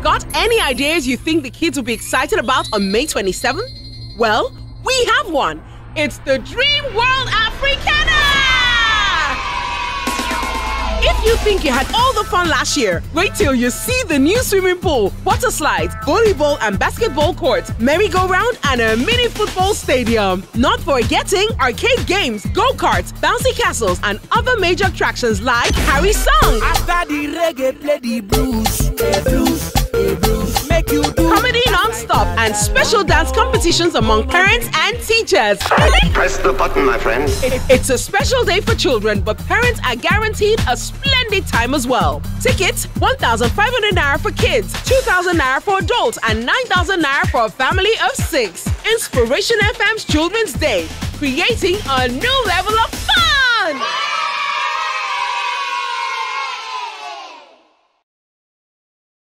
Got any ideas you think the kids will be excited about on May 27th? Well, we have one. It's the Dream World Africana! If you think you had all the fun last year, wait till you see the new swimming pool, water slides, volleyball and basketball courts, merry-go-round and a mini football stadium. Not forgetting arcade games, go-karts, bouncy castles and other major attractions like Harry's Song. After the reggae, play the blues, blues, make you do. Comedy non-stop and special dance competitions among parents and teachers. Press the button, my friend. It's a special day for children, but parents are guaranteed a splendid time as well. Tickets 1,500 naira for kids, 2,000 naira for adults, and 9,000 naira for a family of 6. Inspiration FM's Children's Day, creating a new level of